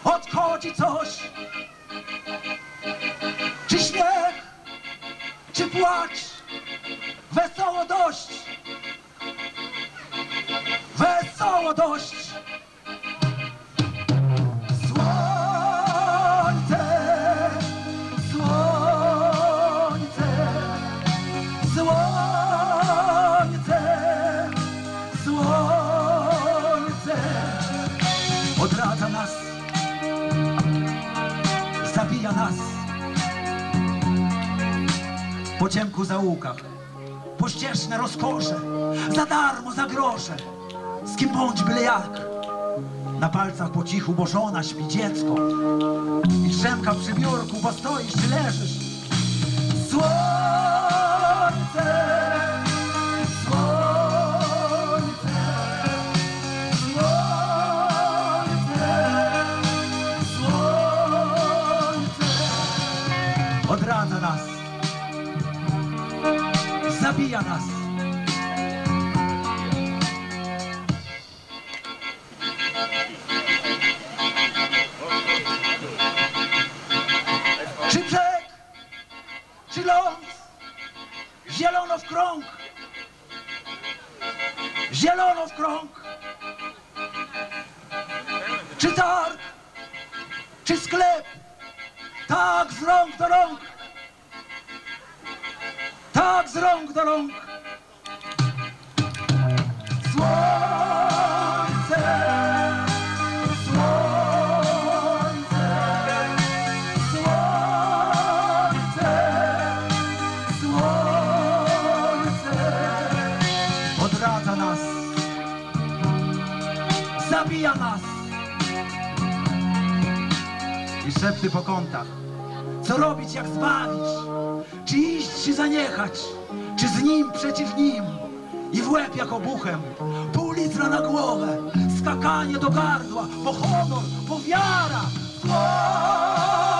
odchodzi coś. Czy śmiech, czy płacz, wesoło dość. Wesoło dość. Słońce, słońce, słońce, słońce odradza nas, zabija nas. Po ciemku zaułkach, po ścieżne rozkosze, za darmo, za grosze, z kim bądź byle jak. Na palcach po cichu, bo żona śpi, dziecko i drzemka przy biurku, bo stoisz czy leżysz. Słońce, słońce, słońce, słońce odradza nas, zabija nas. Czy brzeg, czy ląd, zielono w krąg, zielono w krąg. Czy targ, czy sklep, tak z rąk do rąk, tak z rąk do rąk. Słońce, słońce, słońce, słońce odradza nas, zabija nas. I szepty po kątach. Co robić, jak zbawić? Czy iść, czy zaniechać? Czy z nim, przeciw nim? I w łeb jak obuchem, pół litra na głowę, skakanie do gardła, bo honor, bo wiara.